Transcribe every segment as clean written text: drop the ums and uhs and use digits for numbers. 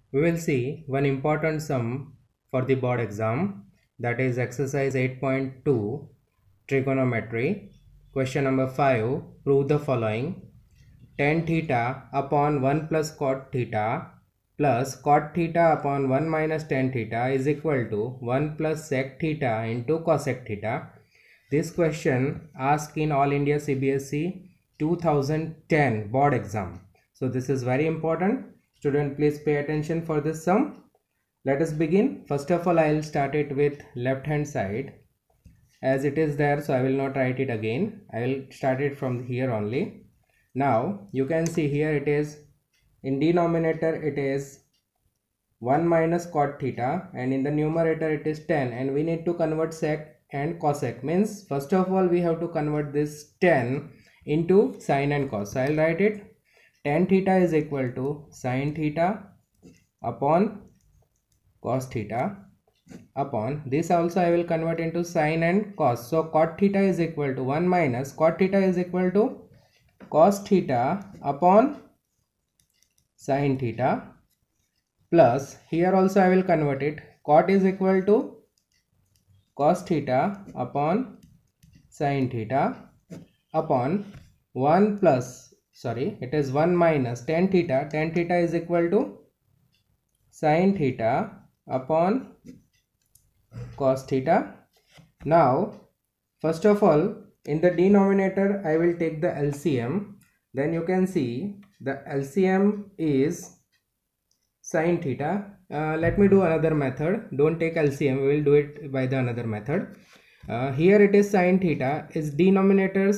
We will see one important sum for the board exam, that is exercise 8.2 trigonometry. Question number 5. Prove the following. Tan theta upon 1 plus cot theta plus cot theta upon 1 minus tan theta is equal to 1 plus sec theta into cosec theta. This question asked in All India CBSE 2010 board exam. So this is very important. Student, please pay attention for this sum. Let us begin. First of all, I will start it with left hand side as it is there, so I will not write it again. I will start it from here only. Now you can see here it is in denominator it is 1 minus cot theta, and in the numerator it is 10, and we need to convert sec and cosec. Means first of all we have to convert this 10 into sine and cos. So I will write it. Tan theta is equal to sine theta upon cos theta upon this also I will convert into sine and cos. So cot theta is equal to 1 minus cot theta is equal to cos theta upon sine theta plus here also I will convert it. Cot is equal to cos theta upon sine theta upon 1 plus it is 1 minus tan theta. Tan theta is equal to sine theta upon cos theta. Now first of all in the denominator I will take the LCM. Then you can see the LCM is sine theta. Let me do another method. Don't take LCM, we will do it by the another method. Here it is sine theta is denominator.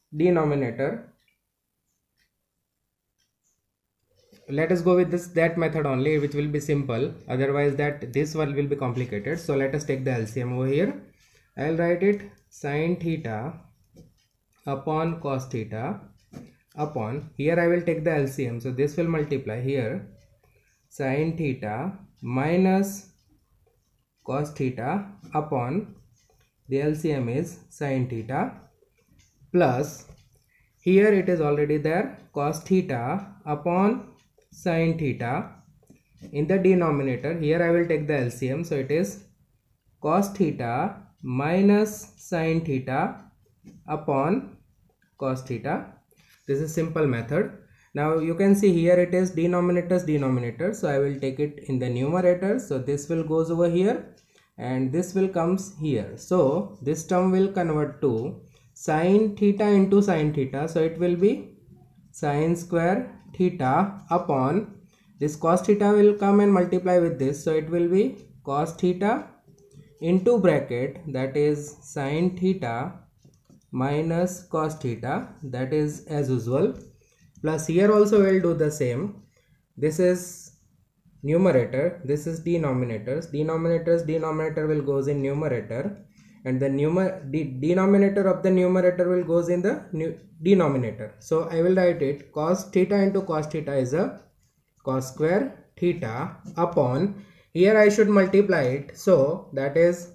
Let us go with that method only, which will be simple. Otherwise this one will be complicated. So let us take the LCM over here. I will write it sine theta upon cos theta upon here I will take the LCM. So this will multiply here sine theta minus cos theta upon the LCM is sine theta plus here it is already there cos theta upon sine theta. In the denominator here I will take the LCM. So it is cos theta minus sine theta upon cos theta. This is simple method. Now you can see here it is denominator, so I will take it in the numerator. So this will goes over here and this will comes here. So this term will convert to sine theta into sine theta. So it will be sine square theta upon this cos theta will come and multiply with this. So it will be cos theta into bracket, that is sine theta minus cos theta, that is as usual, plus here also we will do the same. This is numerator, this is denominator will goes in numerator, and the denominator of the numerator will goes in the denominator. So I will write it cos theta into cos theta is a cos square theta upon here I should multiply it. So that is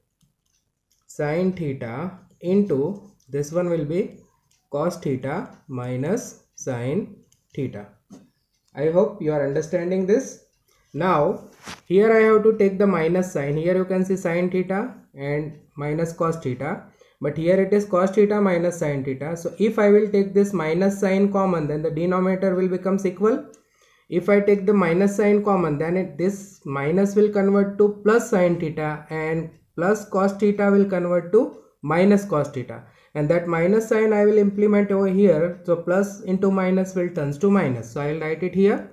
sine theta into this one will be cos theta minus sine theta. I hope you are understanding this. Now here I have to take the minus sign. Here you can see sine theta and minus cos theta, but here it is cos theta minus sine theta. So if I will take this minus sign common, then the denominator will becomes equal. If I take the minus sign common, then this minus will convert to plus sine theta and plus cos theta will convert to minus cos theta, and that minus sign I will implement over here. So plus into minus will turns to minus. So I will write it here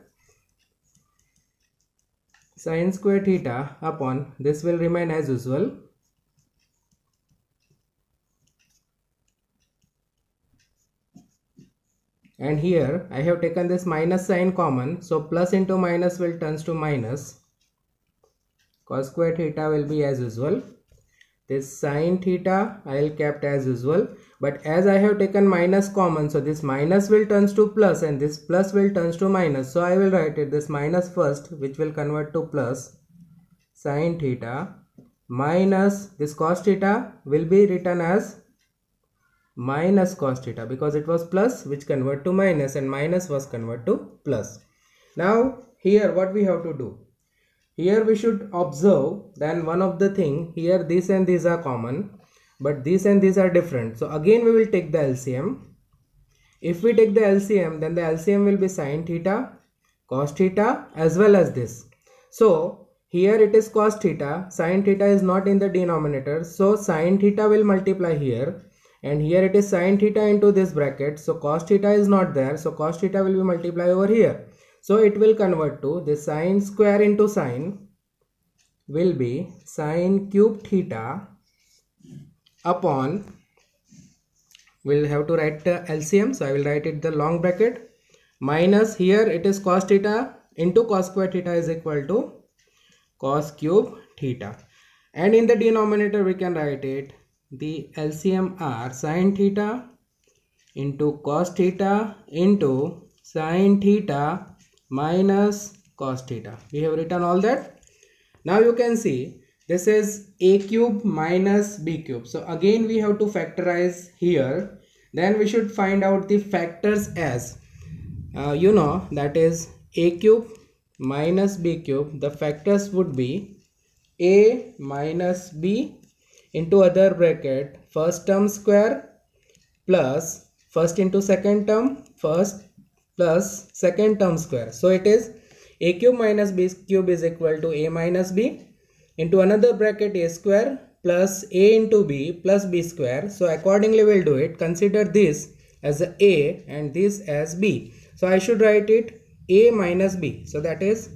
sine square theta upon this will remain as usual and here I have taken this minus sign common. So plus into minus will turns to minus. Cos square theta will be as usual. This sine theta I will kept as usual, but as I have taken minus common, so this minus will turns to plus and this plus will turns to minus. So I will write it this minus first, which will convert to plus sine theta minus this cos theta will be written as minus cos theta because it was plus which convert to minus and minus was convert to plus. Now here what we have to do? Here we should observe then one of the thing, here this and these are common, but these and these are different. So again we will take the LCM. If we take the LCM, then the LCM will be sin theta, cos theta as well as this. So here it is cos theta, sin theta is not in the denominator, so sin theta will multiply here, and here it is sin theta into this bracket, so cos theta is not there, so cos theta will be multiplied over here. So it will convert to this sin square into sin will be sin cube theta upon, we'll have to write the LCM, so I will write it the long bracket, minus here it is cos theta into cos square theta is equal to cos cube theta, and in the denominator we can write it the LCM are sin theta into cos theta into sin theta minus cos theta. We have written all that. Now you can see this is a cube minus b cube. So again we have to factorize here. Then we should find out the factors as that is a cube minus b cube. The factors would be a minus b into other bracket first term square plus first into second term first plus second term square. So it is a cube minus b cube is equal to a minus b into another bracket a square plus a into b plus b square. So accordingly we'll do it. Consider this as a and this as b. So I should write it a minus b. So that is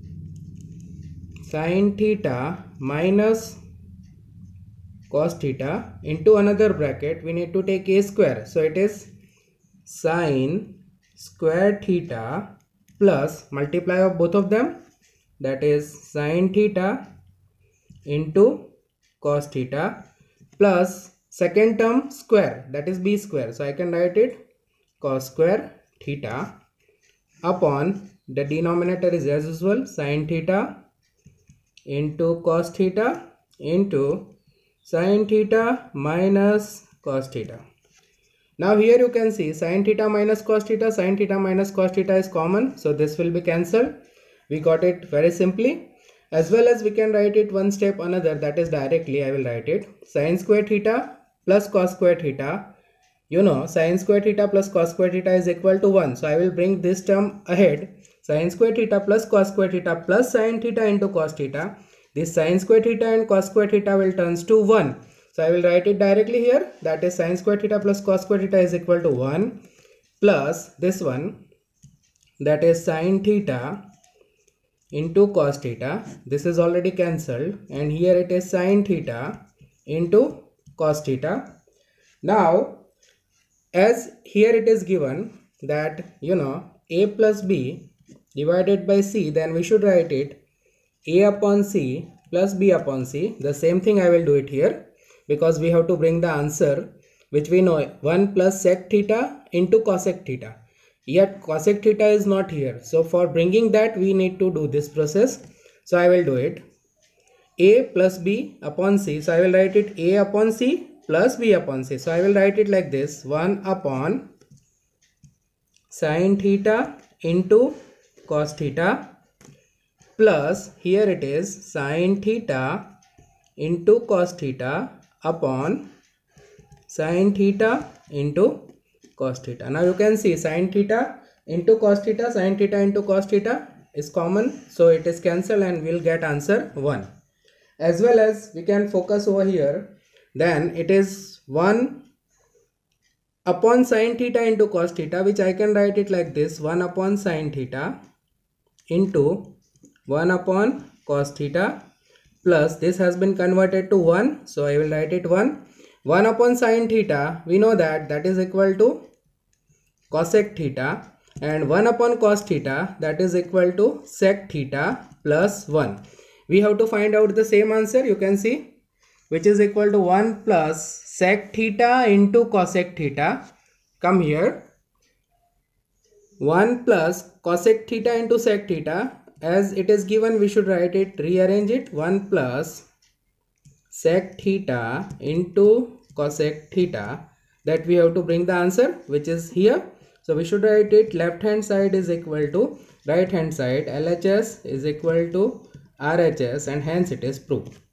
sin theta minus cos theta into another bracket we need to take a square. So it is sin square theta plus multiply of both of them, that is sin theta into cos theta plus second term square, that is b square. So I can write it cos square theta upon the denominator is as usual sin theta into cos theta into sin theta minus cos theta. Now here you can see sin theta minus cos theta is common, so this will be cancelled. We got it very simply. As well as we can write it one step another, that is directly I will write it sin square theta plus cos square theta. Sin square theta plus cos square theta is equal to 1. So I will bring this term ahead, sin square theta plus cos square theta plus sin theta into cos theta. This sin square theta and cos square theta will turns to 1. So I will write it directly here, that is sin square theta plus cos square theta is equal to 1 plus this one, that is sin theta into cos theta. This is already cancelled, and here it is sin theta into cos theta. Now as here it is given that a plus b divided by c, then we should write it a upon c plus b upon c. The same thing I will do it here, because we have to bring the answer which we know 1 plus sec theta into cosec theta. Yet cosec theta is not here. So for bringing that we need to do this process. So I will do it. A plus b upon c. So I will write it a upon c plus b upon c. So I will write it like this, 1 upon sin theta into cos theta plus here it is sin theta into cos theta upon sin theta into cos theta. Now you can see sin theta into cos theta, sin theta into cos theta is common, so it is cancelled and we'll get answer 1. As well as we can focus over here, then it is 1 upon sin theta into cos theta, which I can write it like this, 1 upon sin theta into 1 upon cos theta plus this has been converted to 1, so I will write it 1. 1 upon sin theta, we know that is equal to cosec theta, and 1 upon cos theta, that is equal to sec theta plus 1. We have to find out the same answer, you can see, which is equal to 1 plus sec theta into cosec theta. Come here, 1 plus cosec theta into sec theta. As it is given, we should write it, rearrange it, 1 plus sec theta into cosec theta, that we have to bring the answer which is here. So we should write it left hand side is equal to right hand side LHS is equal to RHS, and hence it is proved.